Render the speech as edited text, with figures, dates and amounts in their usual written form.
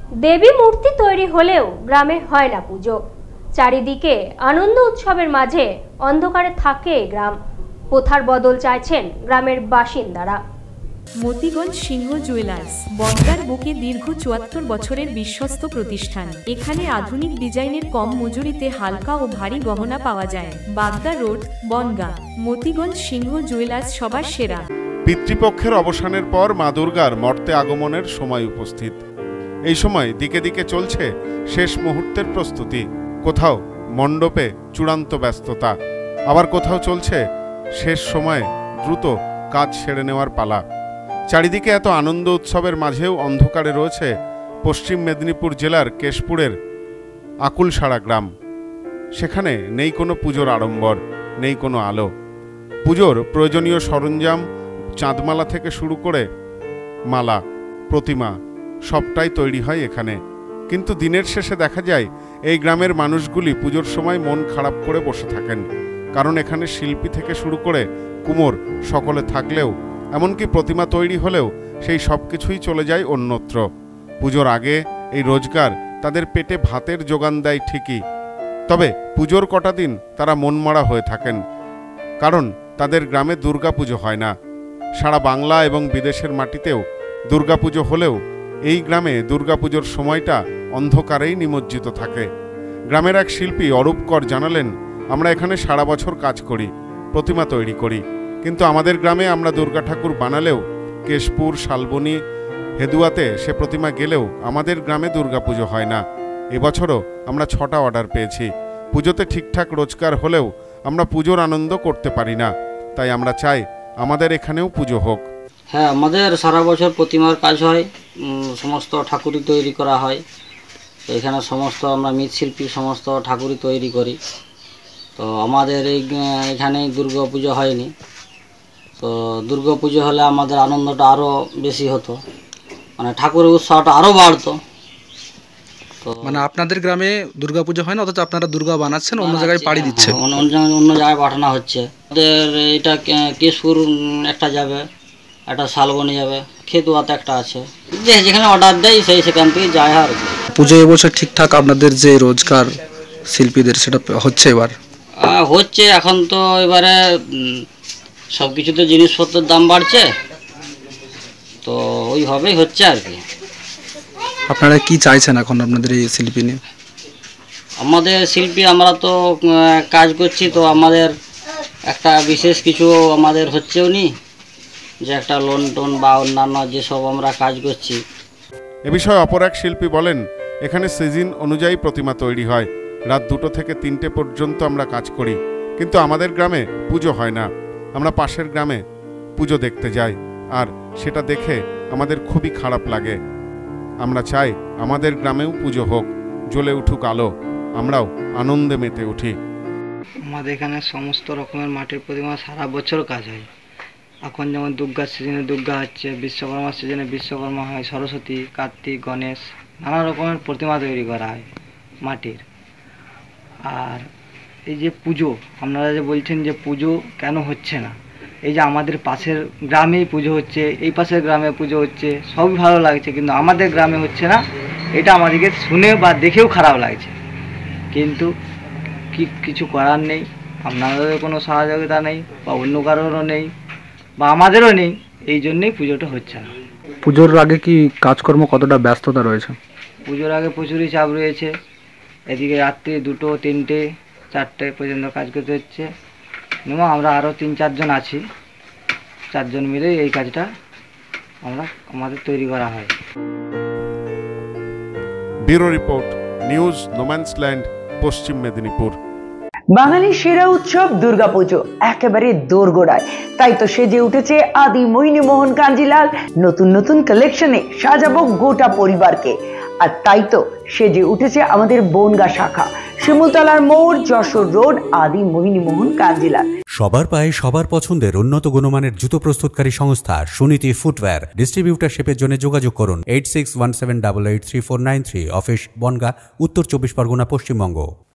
দেবী মূর্তি তৈরি হলেও গ্রামে হয় না পুজো। চারিদিকে আনন্দ উৎসবের মাঝে অন্ধকারে থাকে গ্রাম। প্রথার বদল চাইছেন গ্রামের বাসিন্দারা। মতিগঞ্জ সিংহ জুয়েলার্স বনগাঁর বুকে দীর্ঘ ৭৪ বছরের বিশ্বস্ত প্রতিষ্ঠান। এখানে আধুনিক ডিজাইনের কম মজুরিতে হালকা ও ভারী গহনা পাওয়া যায়। বাগদা রোড, বনগাঁ। মতিগঞ্জ সিংহ জুয়েলার্স সবার সেরা। পিতৃপক্ষের অবসানের পর মা দুর্গার মর্তে আগমনের সময় উপস্থিত। এই সময় দিকে দিকে চলছে শেষ মুহূর্তের প্রস্তুতি। কোথাও মণ্ডপে চূড়ান্ত ব্যস্ততা, আবার কোথাও চলছে শেষ সময়ে দ্রুত কাজ সেরে নেওয়ার পালা। চারিদিকে এত আনন্দ উৎসবের মাঝেও অন্ধকারে রয়েছে পশ্চিম মেদিনীপুর জেলার কেশপুরের আকুলসাড়া গ্রাম। সেখানে নেই কোনো পুজোর আড়ম্বর, নেই কোনো আলো। পুজোর প্রয়োজনীয় সরঞ্জাম, চাঁদমালা থেকে শুরু করে মালা, প্রতিমা সবটাই তৈরি হয় এখানে। কিন্তু দিনের শেষে দেখা যায় এই গ্রামের মানুষগুলি পুজোর সময় মন খারাপ করে বসে থাকেন। কারণ এখানে শিল্পী থেকে শুরু করে কুমোর সকলে থাকলেও, এমনকি প্রতিমা তৈরি হলেও সেই সব কিছুই চলে যায় অন্যত্র। পুজোর আগে এই রোজগার তাদের পেটে ভাতের যোগান দেয় ঠিকই, তবে পুজোর কটা দিন তারা মনমরা হয়ে থাকেন, কারণ তাদের গ্রামে দুর্গাপুজো হয় না। সারা বাংলা এবং বিদেশের মাটিতেও দুর্গাপুজো হলেও এই গ্রামে দুর্গাপুজোর সময়টা অন্ধকারেই নিমজ্জিত থাকে। গ্রামের এক শিল্পী অরূপ কর জানালেন, আমরা এখানে সারা বছর কাজ করি, প্রতিমা তৈরি করি, কিন্তু আমাদের গ্রামে আমরা দুর্গা ঠাকুর বানালেও কেশপুর, শালবনী, হেদুয়াতে সে প্রতিমা গেলেও আমাদের গ্রামে দুর্গাপুজো হয় না। এবছরও আমরা 6টা অর্ডার পেয়েছি। পুজোতে ঠিকঠাক রোজগার হলেও আমরা পুজোর আনন্দ করতে পারি না, তাই আমরা চাই আমাদের এখানেও পুজো হোক। হ্যাঁ, আমাদের সারা বছর প্রতিমার কাজ হয়, সমস্ত ঠাকুরই তৈরি করা হয়। তো এখানে সমস্ত আমরা মৃৎশিল্পী সমস্ত ঠাকুরই তৈরি করি। তো আমাদের এখানে দুর্গা পুজো হয়নি, তো দুর্গা পুজো হলে আমাদের আনন্দটা আরও বেশি হতো, মানে ঠাকুরের উৎসাহটা আরও বাড়তো। তো মানে আপনাদের গ্রামে দুর্গা পুজো হয় না, অথচ আপনারা দুর্গা বানাচ্ছেন, অন্য জায়গায় পাড়ি দিচ্ছে, অন্য জায়গায় পাঠানো হচ্ছে। আমাদের এটা কেশপুর একটা যাবে, একটা শালবনী যাবে, খেতুয়াতে একটা আছে, যেখানে অর্ডার দেয় সেখান থেকে যায়। আর পুজো এবছর ঠিকঠাক আপনাদের যে রোজগার শিল্পীদের সেটা হচ্ছে? এবার হচ্ছে, এখন তো এবারে সব কিছুতে জিনিসপত্রের দাম বাড়ছে, তো ওইভাবেই হচ্ছে আর কি। আপনারা কি চাইছেন এখন আপনাদের এই শিল্পী নিয়ে? আমাদের শিল্পী আমরা তো কাজ করছি, তো আমাদের একটা বিশেষ কিছু আমাদের হচ্ছেও নি, যে একটা লোন টোন বা অন্যান্য যেসব আমরা কাজ করছি। এ বিষয়ে অপর এক শিল্পী বলেন, এখানে সিজন অনুযায়ী প্রতিমা তৈরি হয়, রাত 2টো থেকে 3টে পর্যন্ত আমরা কাজ করি, কিন্তু আমাদের গ্রামে পুজো হয় না। আমরা পাশের গ্রামে পুজো দেখতে যাই, আর সেটা দেখে আমাদের খুবই খারাপ লাগে। আমরা চাই আমাদের গ্রামেও পুজো হোক, জ্বলে উঠুক আলো, আমরাও আনন্দে মেতে উঠি। আমাদের এখানে সমস্ত রকমের মাটির প্রতিমা সারা বছর কাজ হয়। এখন যেমন দুর্গার সিজনে দুর্গা হচ্ছে, বিশ্বকর্মার সিজনে বিশ্বকর্মা হয়, সরস্বতী, কার্তিক, গণেশ, নানা রকমের প্রতিমা তৈরি করা হয় মাটির। আর এই যে পুজো, আপনারা যে বলছেন যে পুজো কেন হচ্ছে না, এই যে আমাদের পাশের গ্রামেই পুজো হচ্ছে, এই পাশের গ্রামে পুজো হচ্ছে, সবই ভালো লাগছে, কিন্তু আমাদের গ্রামে হচ্ছে না। এটা আমাদেরকে শুনে বা দেখেও খারাপ লাগছে, কিন্তু কিছু করার নেই। আপনাদেরও কোনো সহযোগিতা নেই, বা অন্য কারোরও নেই, বা আমাদেরও নেই, এই জন্যেই পুজোটা হচ্ছে না। পুজোর আগে কি কাজকর্ম কতটা ব্যস্ততা রয়েছে? পুজোর আগে প্রচুরই চাপ রয়েছে। এদিকে রাত্রি 2টো, 3টে, 4টে পর্যন্ত কাজ করতে হচ্ছে। যেমন আমরা আরও 3-4 জন আছি, 4 জন মিলে এই কাজটা আমাদের তৈরি করা হয়। ব্যুরো রিপোর্ট, নিউজ নোম্যান্সল্যান্ড, পশ্চিম মেদিনীপুর। বাঙালির সেরা উৎসব দুর্গাপুজো একেবারে দোরগোড়ায়, তাই তো সেজে উঠেছে আদি মোহিনী মোহন কাঞ্জিলাল। নতুন নতুন কালেকশনে সাজাবো গোটা পরিবারকে, আর তাই তো সেজে উঠেছে আমাদের বনগাঁ শাখা, শিমুলতলার মোড়, যশোর রোড, আদি মোহিনী মোহন কাঞ্জিলাল। সবার পায়ে সবার পছন্দের উন্নত গুণমানের জুতো প্রস্তুতকারী সংস্থা সুনীতি ফুটওয়্যার। ডিস্ট্রিবিউটারশিপের জন্য যোগাযোগ করুন 8617883493। অফিস বনগাঁ, উত্তর 24 পরগনা, পশ্চিমবঙ্গ।